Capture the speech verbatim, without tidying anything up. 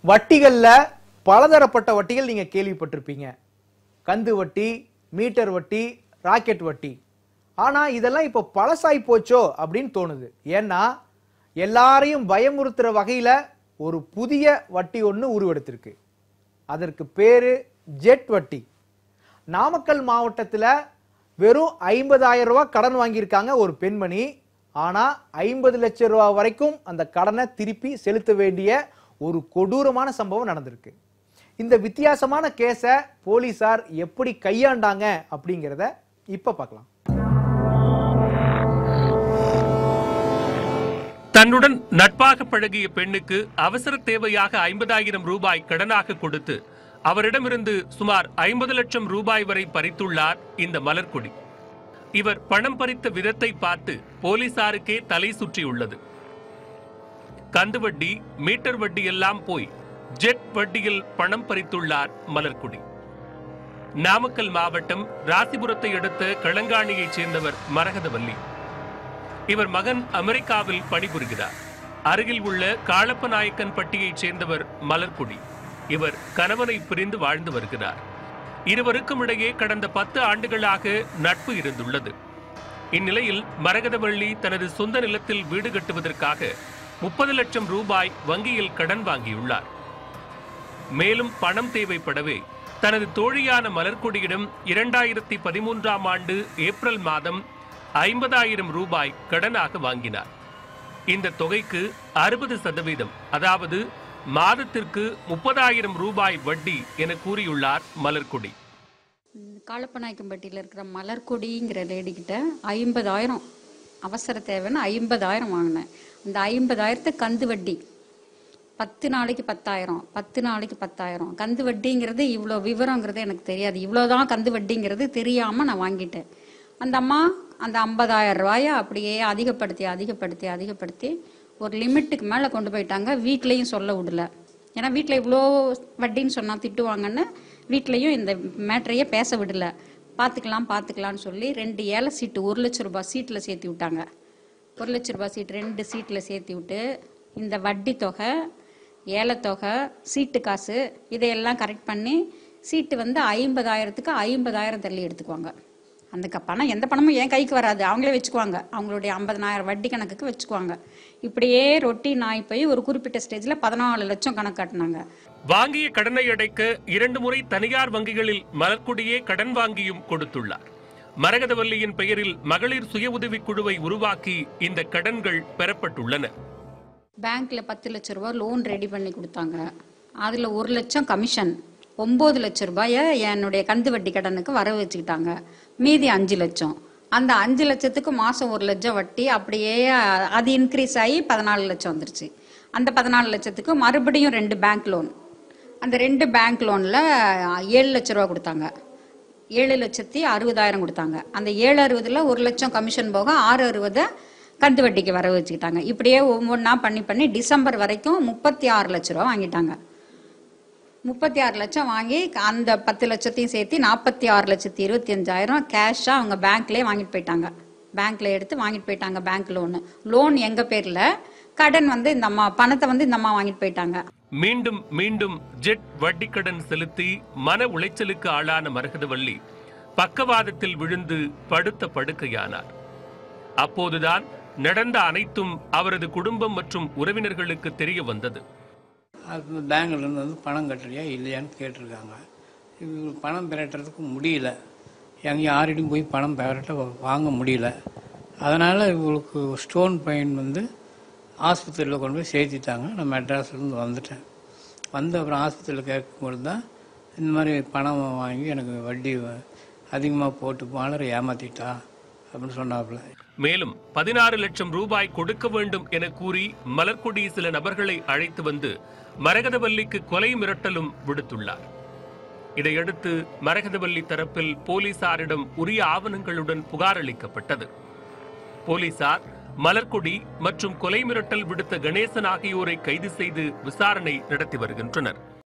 வட்டிகள்ல பலதரப்பட்ட வட்டிகள் நீங்க கேள்விப்பட்டிருப்பீங்க. கந்து வட்டி, மீட்டர் வட்டி, ராக்கெட் வட்டி. ஆனா இதெல்லாம் இப்ப பழசாய் போச்சோ அப்படின்னு தோணுது. ஏன்னா எல்லாரையும் பயமுறுத்துற வகையில ஒரு புதிய வட்டி ஒன்று உருவெடுத்திருக்கு. அதற்கு பேரு ஜெட் வட்டி. நாமக்கல் மாவட்டத்தில் வெறும் ஐம்பதாயிரம் ரூபாய் கடன் வாங்கியிருக்காங்க ஒரு பெண்மணி. ஆனா ஐம்பது லட்சம் ரூபாய் வரைக்கும் அந்த கடனை திருப்பி செலுத்த வேண்டிய ஒரு கொடூரமான சம்பவம் நடந்திருக்கு. இந்த வித்தியாசமான கேஸை போலீசார் எப்படி கையாண்டாங்க அப்படிங்கிறத இப்ப பார்க்கலாம். தன்னுடன் நட்பாக பழகிய பெண்ணுக்கு அவசர தேவையாக ஐம்பதாயிரம் ரூபாய் கடனாக கொடுத்து அவரிடமிருந்து சுமார் ஐம்பது லட்சம் ரூபாய் வரை பறித்துள்ளார் இந்த மலர்கொடி. இவர் பணம் பறித்த விதத்தை பார்த்து போலீசாருக்கே தலை சுற்றியுள்ளது. கந்து வட்டி, மீட்டர் வட்டி எல்லாம் போய் ஜெட் வட்டியில் பணம் பறித்துள்ளார் மலர்கொடி. நாமக்கல் மாவட்டம் ராசிபுரத்தை அடுத்த களங்காணியைச் சேர்ந்தவர் மரகதவல்லி. இவர் மகன் அமெரிக்காவில் பணிபுரிகிறார். அருகில் உள்ள காளப்பநாயக்கன் பட்டியைச் சேர்ந்தவர் மலர்கொடி. இவர் கணவனை பிரிந்து வாழ்ந்து வருகிறார். இருவருக்கும் இடையே கடந்த பத்து ஆண்டுகளாக நட்பு இருந்துள்ளது. இந்நிலையில் மரகதவள்ளி தனது சொந்த நிலத்தில் வீடு கட்டுவதற்காக முப்பது லட்சம் ரூபாய் வங்கியில் கடன் வாங்கியுள்ளார். மேலும் பணம் தேவைப்படவே தனது தோழியான மலர்கொடியிடம் இரண்டாயிரத்தி பதிமூன்றாம் ஆண்டு ஏப்ரல் மாதம் ஐம்பதாயிரம் ரூபாய் கடனாக வாங்கினார். இந்த தொகைக்கு அறுபது சதவீதம், அதாவது மாதத்திற்கு முப்பதாயிரம் ரூபாய் வட்டி என கூறியுள்ளார் மலர்கொடி. காளப்பநாயக்கம்பட்டியில் இருக்கிற மலர்கொடிங்கிற லேடி கிட்ட ஐம்பதாயிரம் அவசர தேவைன்னு ஐம்பதாயிரம் வாங்கினேன். அந்த ஐம்பதாயிரத்தை கந்து வட்டி பத்து நாளைக்கு பத்தாயிரம் பத்து நாளைக்கு பத்தாயிரம் கந்து வட்டிங்கிறது இவ்வளோ விவரங்கிறது எனக்கு தெரியாது. இவ்வளோதான் கந்து வட்டிங்கிறது தெரியாமல் நான் வாங்கிட்டேன். அந்த அம்மா அந்த ஐம்பதாயிரம் ரூபாயை அப்படியே அதிகப்படுத்தி அதிகப்படுத்தி அதிகப்படுத்தி ஒரு லிமிட்டுக்கு மேலே கொண்டு போயிட்டாங்க. வீட்லேயும் சொல்ல விடல. ஏன்னா வீட்டில் இவ்வளோ வட்டின்னு சொன்னால் திட்டுவாங்கன்னு வீட்லேயும் இந்த மேட்டரையே பேச விடல. பார்த்துக்கலாம் பார்த்துக்கலான்னு சொல்லி ரெண்டு ஏழை சீட்டு ஒரு லட்ச ரூபாய் சீட்டில் சேர்த்து விட்டாங்க. ஒரு லட்ச ரூபாய் சீட்டு ரெண்டு சீட்டில் சேர்த்து விட்டு இந்த வட்டி தொகை, ஏலத்தொகை, சீட்டு காசு இதையெல்லாம் கரெக்ட் பண்ணி சீட்டு வந்து ஐம்பதாயிரத்துக்கு ஐம்பதாயிரம் தள்ளி எடுத்துக்குவாங்க. அந்த பணம் எந்த பணமும் என் கைக்கு வராது, அவங்களே வச்சுக்குவாங்க. அவங்களுடைய ஐம்பதனாயிரம் வட்டி கணக்குக்கு வச்சுக்குவாங்க. இப்படியே ரொட்டி நாய் போய் ஒரு குறிப்பிட்ட ஸ்டேஜில் பதினாலு லட்சம் கணக்கு காட்டினாங்க. வாங்கிய கடனை அடைக்க இரண்டு முறை தனியார் வங்கிகளில் மலர்கொடியே கடன் வாங்கியும் கொடுத்துள்ளார். மரகதவல்லியின் பெயரில் மகளிர் சுய உதவிக் குழுவை உருவாக்கி இந்த கடன்கள் பெறப்பட்டுள்ளன. பேங்க்ல பத்து லட்சம் ரூபாய் லோன் ரெடி பண்ணி கொடுத்தாங்க. அதுல ஒரு லட்சம் கமிஷன், ஒன்பது லட்சம் ரூபாய என்னுடைய கந்து வட்டி கடனுக்கு வர வச்சுக்கிட்டாங்க. மீதி அஞ்சு லட்சம். அந்த அஞ்சு லட்சத்துக்கு மாசம் ஒரு லட்சம் வட்டி, அப்படியே அது இன்க்ரீஸ் ஆகி பதினாலு லட்சம் வந்துருச்சு. அந்த பதினாலு லட்சத்துக்கு மறுபடியும் ரெண்டு பேங்க் லோன். அந்த ரெண்டு பேங்க் லோன்ல ஏழு லட்சம் ரூபா கொடுத்தாங்க. ஏழு லட்சத்தி அறுபதாயிரம் கொடுத்தாங்க. அந்த ஏழு அறுபதுல ஒரு லட்சம் கமிஷன் போக ஆறு அறுபதை கந்து வட்டிக்கு வர வச்சுக்கிட்டாங்க. இப்படியே ஒவ்வொன்றா பண்ணி பண்ணி டிசம்பர் வரைக்கும் முப்பத்தி ஆறு லட்ச ரூபா வாங்கிட்டாங்க. முப்பத்தி ஆறு லட்சம் வாங்கி அந்த பத்து லட்சத்தையும் சேர்த்து நாற்பத்தி ஆறு லட்சத்தி இருபத்தி அஞ்சாயிரம் கேஷாக அவங்க பேங்க்லேயே வாங்கிட்டு போயிட்டாங்க. பேங்க்ல எடுத்து வாங்கிட்டு போயிட்டாங்க. பேங்க் லோனு லோன் எங்க பேர்ல, கடன் வந்து இந்த அம்மா பணத்தை வந்து இந்த அம்மா வாங்கிட்டு போயிட்டாங்க. மீண்டும் மீண்டும் ஜெட் வட்டி கடன் செலுத்தி மன உளைச்சலுக்கு ஆளான மரகதவல்லி பக்கவாதத்தில் விழுந்து படுத்த படுக்கையானார். அப்போதுதான் நடந்த அனைத்தும் அவரது குடும்பம் மற்றும் உறவினர்களுக்கு தெரிய வந்தது. அது பேங்க்லேருந்து வந்து பணம் கட்டுறியா இல்லையான்னு கேட்டிருக்காங்க. இவங்களுக்கு பணம் பெறட்டுறதுக்கு முடியல. எங்கே யாரிடம் போய் பணம் பெறட்ட வாங்க முடியல. அதனால் இவங்களுக்கு ஸ்டோன் பெயின் வந்து ஆஸ்பத்திரியில் கொண்டு போய் சேர்த்திட்டாங்க. நான் மெட்ராஸ்லேருந்து வந்துட்டேன். வந்து அப்புறம் ஆஸ்பத்திரியில் கேட்கும்போது தான் இந்த மாதிரி பணம் வாங்கி எனக்கு வட்டி அதிகமாக போட்டு மாலரை ஏமாற்றிட்டா அப்படின்னு சொன்னாப்புல. மேலும் பதினாறு லட்சம் ரூபாய் கொடுக்க வேண்டும் என கூறி மலர்கொடி சில நபர்களை அழைத்து வந்து மரகதவல்லிக்கு கொலை மிரட்டலும் விடுத்துள்ளார். இதையடுத்து மரகதவல்லி தரப்பில் போலீசாரிடம் உரிய ஆவணங்களுடன் புகார் அளிக்கப்பட்டது. போலீசார் மலர்கொடி மற்றும் கொலை மிரட்டல் விடுத்த கணேசன் ஆகியோரை கைது செய்து விசாரணை நடத்தி வருகின்றனர்.